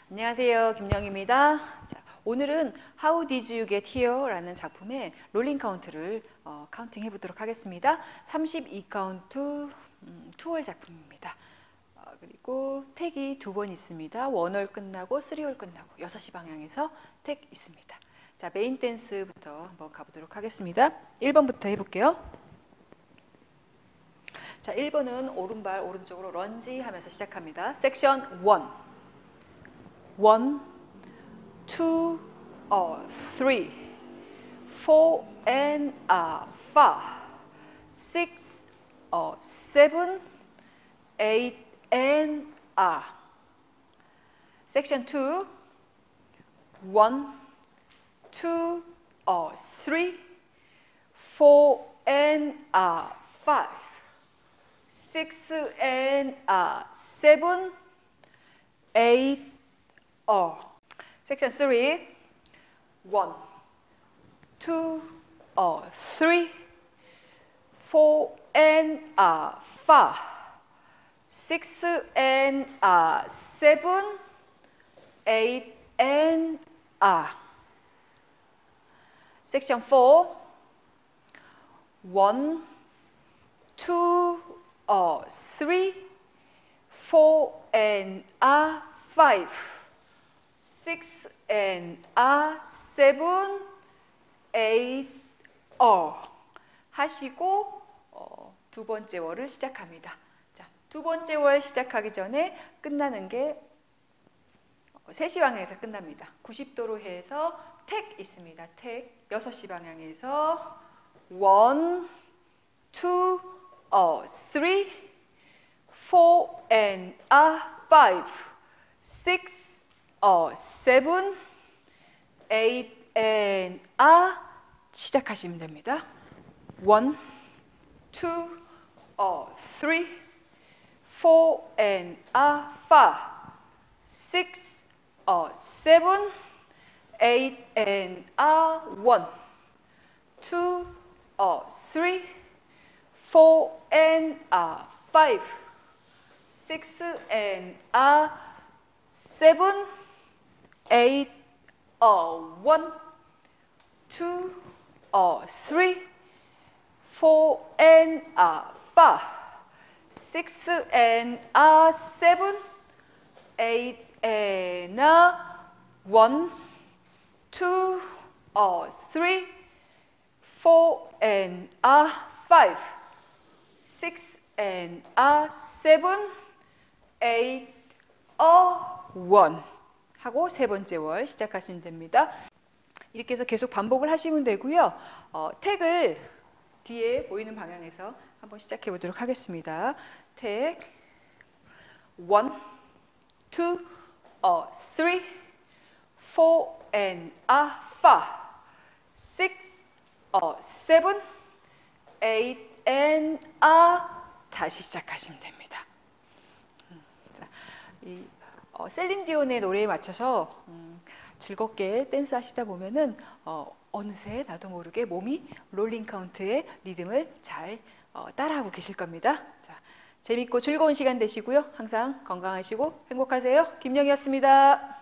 안녕하세요, 김영입니다. 자, 오늘은 How Did You Get Here? 라는 작품의 롤링 카운트를 카운팅 해보도록 하겠습니다. 32카운트 2월 작품입니다. 그리고 택이 2번 있습니다. 1월 끝나고 3월 끝나고 6시 방향에서 택 있습니다. 자, 메인 댄스부터 한번 가보도록 하겠습니다. 1번부터 해볼게요. 자, 1번은 오른발 오른쪽으로 런지 하면서 시작합니다. 섹션 1. 1, 2, 3, 4 and 5, 6, 7, 8 and Section 2, 1, 2, 3, 4 and 5, 6 and 7, 8 Section 3, 1, 2, 3, 4 and 5, 6 and 7, 8 and Section 4, 1, 2, 3, 4 and 5, 6 and 7, 8 하시고 두 번째 월을 시작합니다. 자, 두 번째 월 시작하기 전에 끝나는 게 3시 방향에서 끝납니다. 90도로 해서 택 있습니다. 택 6시 방향에서 1, 2, 3, 4 and 5, 6, 7, 8 and 시작하시면 됩니다. 1, 2, 3, 4 and 5, 6, 7, 8 and 1, 2, 3, 4 and 5, 6 and 7, 8, 1, 2, 3, 4 and 5, 6 and 7, 8 and 1, 2, 3, 4 and 5, 6 and 7, 8, 1 하고 세 번째 월 시작하시면 됩니다. 이렇게 해서 계속 반복을 하시면 되고요. 택을 뒤에 보이는 방향에서 한번 시작해 보도록 하겠습니다. 택 1, 2, 3, 4 and 5, 6, 7, 8 and 다시 시작하시면 됩니다. 자, 셀린 디온의 노래에 맞춰서 즐겁게 댄스 하시다 보면은 어느새 나도 모르게 몸이 롤링 카운트의 리듬을 잘 따라하고 계실 겁니다. 자, 재밌고 즐거운 시간 되시고요. 항상 건강하시고 행복하세요. 김영이었습니다.